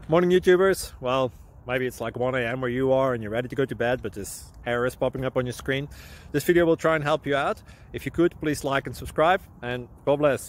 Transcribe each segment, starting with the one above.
Morning YouTubers. Well, maybe it's like 1 a.m. where you are and you're ready to go to bed, but this error is popping up on your screen. This video will try and help you out. If you could, please like and subscribe, and God bless.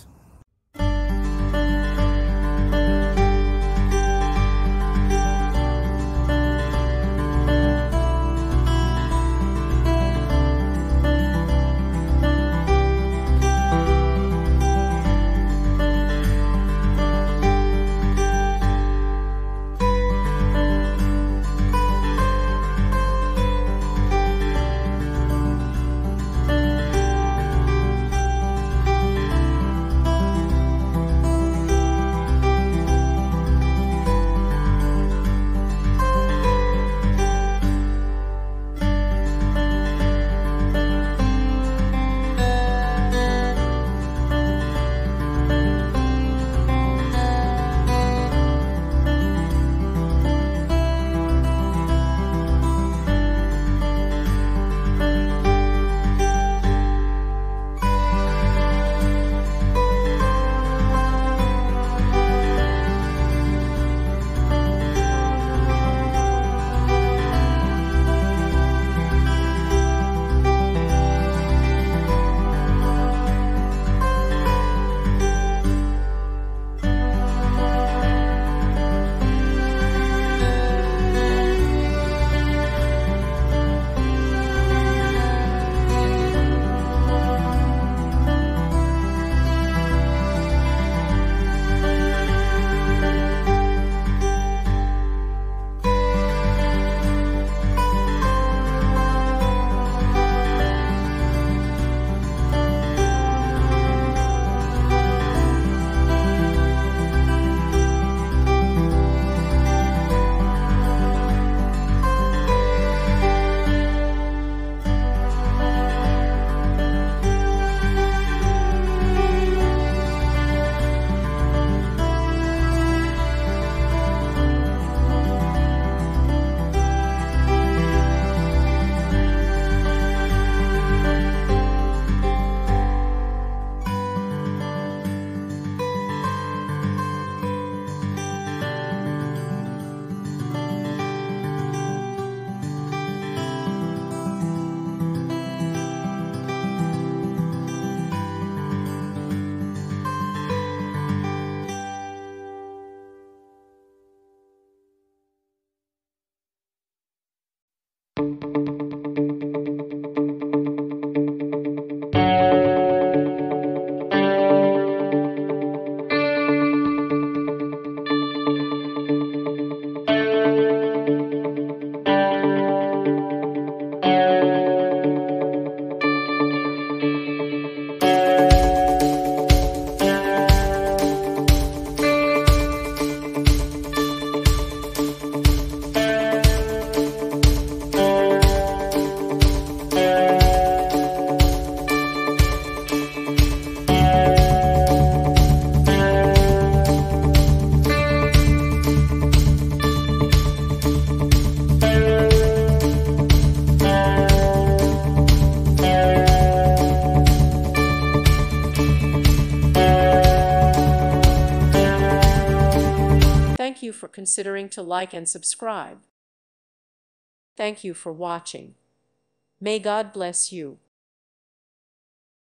Thank you for considering to like and subscribe. Thank you for watching. May God bless you.